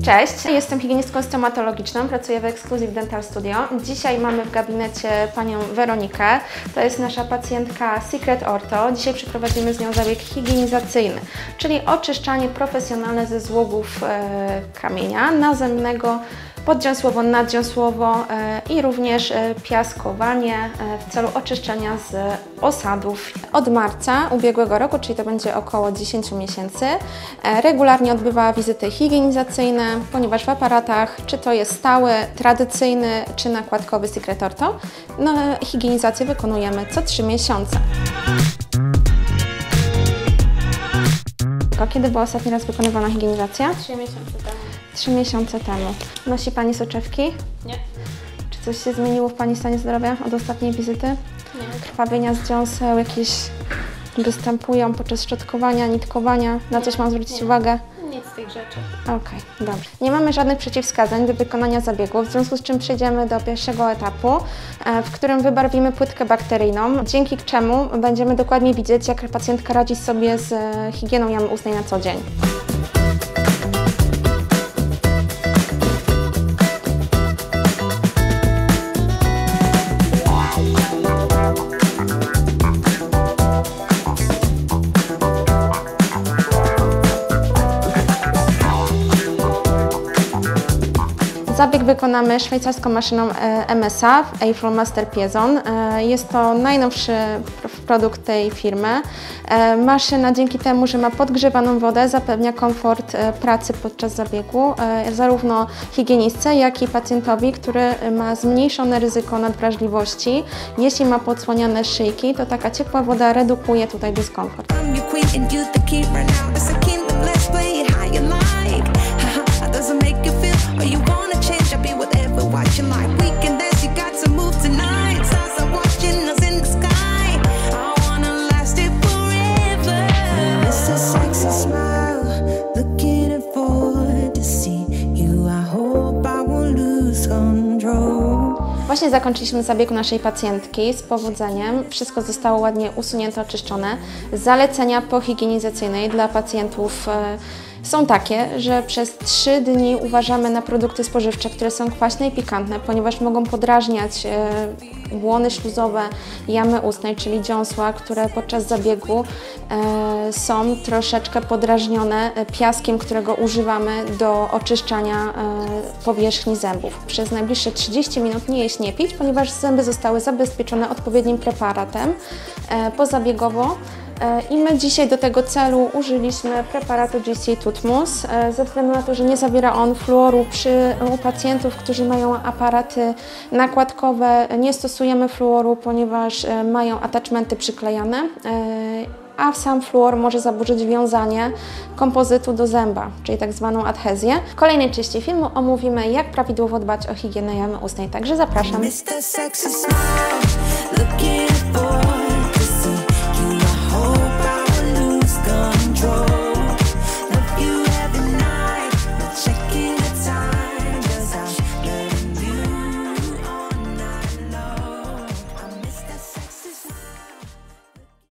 Cześć, jestem higienistką stomatologiczną, pracuję w Exclusive Dental Studio. Dzisiaj mamy w gabinecie panią Weronikę. To jest nasza pacjentka Secret Ortho. Dzisiaj przeprowadzimy z nią zabieg higienizacyjny, czyli oczyszczanie profesjonalne ze złogów kamienia nazemnego, poddziąsłowo, naddziąsłowo i również piaskowanie w celu oczyszczenia z osadów. Od marca ubiegłego roku, czyli to będzie około 10 miesięcy, regularnie odbywała wizyty higienizacyjne, ponieważ w aparatach, czy to jest stały, tradycyjny, czy nakładkowy Secret Ortho, higienizację wykonujemy co 3 miesiące. Kiedy była ostatni raz wykonywana higienizacja? 3 miesiące temu. 3 miesiące temu. Nosi Pani soczewki? Nie. Czy coś się zmieniło w Pani stanie zdrowia od ostatniej wizyty? Nie. Krwawienia z dziąseł jakieś występują podczas szczotkowania, nitkowania? Na coś mam zwrócić uwagę? Nic z tych rzeczy. Okej, dobrze. Nie mamy żadnych przeciwwskazań do wykonania zabiegu, w związku z czym przejdziemy do pierwszego etapu, w którym wybarwimy płytkę bakteryjną, dzięki czemu będziemy dokładnie widzieć, jak pacjentka radzi sobie z higieną jamy ustnej na co dzień. Zabieg wykonamy szwajcarską maszyną MSA Afro Master Piezon. Jest to najnowszy produkt tej firmy. Maszyna dzięki temu, że ma podgrzewaną wodę, zapewnia komfort pracy podczas zabiegu zarówno higienistce, jak i pacjentowi, który ma zmniejszone ryzyko nadwrażliwości. Jeśli ma podsłaniane szyjki, to taka ciepła woda redukuje tutaj dyskomfort. Właśnie zakończyliśmy zabieg naszej pacjentki z powodzeniem. Wszystko zostało ładnie usunięte, oczyszczone. Zalecenia pohigienizacyjne dla pacjentów są takie, że przez 3 dni uważamy na produkty spożywcze, które są kwaśne i pikantne, ponieważ mogą podrażniać błony śluzowe jamy ustnej, czyli dziąsła, które podczas zabiegu są troszeczkę podrażnione piaskiem, którego używamy do oczyszczania powierzchni zębów. Przez najbliższe 30 minut nie jeść, nie pić, ponieważ zęby zostały zabezpieczone odpowiednim preparatem pozabiegowo. I my dzisiaj do tego celu użyliśmy preparatu GC Tutmus, ze względu na to, że nie zawiera on fluoru. U pacjentów, którzy mają aparaty nakładkowe, nie stosujemy fluoru, ponieważ mają attachmenty przyklejane, a sam fluor może zaburzyć wiązanie kompozytu do zęba, czyli tak zwaną adhezję. W kolejnej części filmu omówimy, jak prawidłowo dbać o higienę jamy ustnej, także zapraszam.